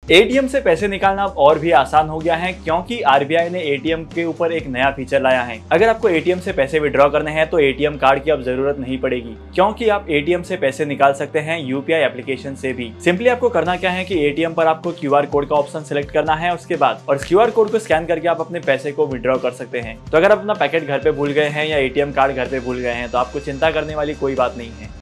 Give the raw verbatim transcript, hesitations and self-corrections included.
ATM से पैसे निकालना अब और भी आसान हो गया है क्योंकि आरबीआई ने एटीएम के ऊपर एक नया फीचर लाया है। अगर आपको एटीएम से पैसे विड्रॉ करने हैं तो एटीएम कार्ड की अब जरूरत नहीं पड़ेगी क्योंकि आप एटीएम से पैसे निकाल सकते हैं यूपीआई एप्लीकेशन से भी। सिंपली आपको करना क्या है कि एटीएम पर आपको क्यूआर कोड का ऑप्शन सिलेक्ट करना है उसके बाद, और क्यूआर कोड को स्कैन करके आप अपने पैसे को विड्रॉ कर सकते हैं। तो अगर आप अपना पैकेट घर पे भूल गए हैं या एटीएम कार्ड घर पे भूल गए हैं तो आपको चिंता करने वाली कोई बात नहीं है।